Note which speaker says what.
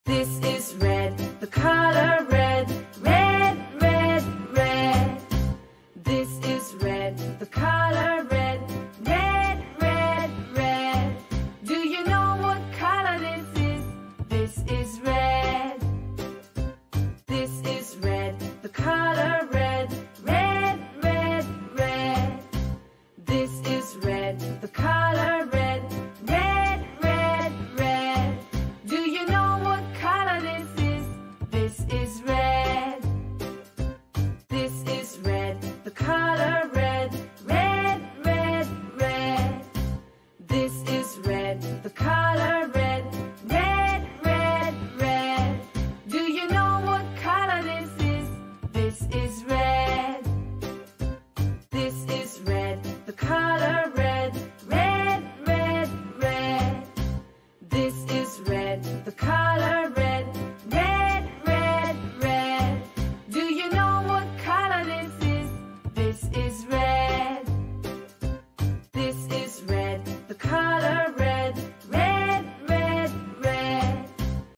Speaker 1: This is red, the color red, red, red, red. This is red, the color red, red, red, red. Do you know what color this is? This is red. This is red, the color red, red, red, red. This is red, the color red, red, red, red. Do you know what color this is? This is red. This is red, the color red, red, red, red. This is red, the color red, red, red, red. Do you know what color this is? This is red. This is red, the color red, red, red, red. This is red, the color red, red, red, red. Do you know what color this is? This is red. This is red, the color red.